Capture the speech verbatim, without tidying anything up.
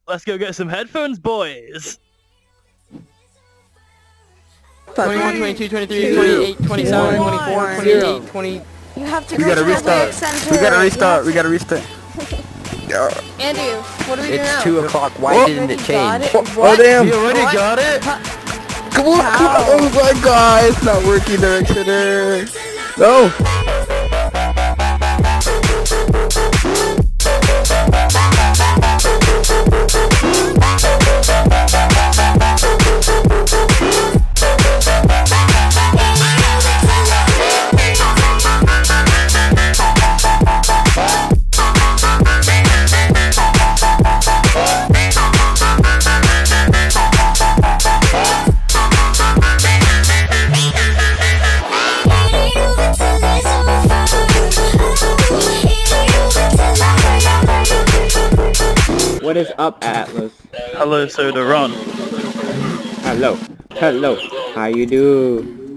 let's go get some headphones, boys. twenty-one, twenty-two, twenty-three, twenty-eight, twenty-seven, twenty-four, twenty-eight, twenty. You have to We go gotta to the restart. wave center. We gotta You restart. have We gotta restart. Andy, what do we do now? It's two o'clock. Why Oh. didn't it You got change? it? Oh What? damn! We already What? got it. Come on! Come on. Oh my god! It's not working, directioner. No! What is up, Atlas? Hello, Soda Ron. Hello. Hello. How you do?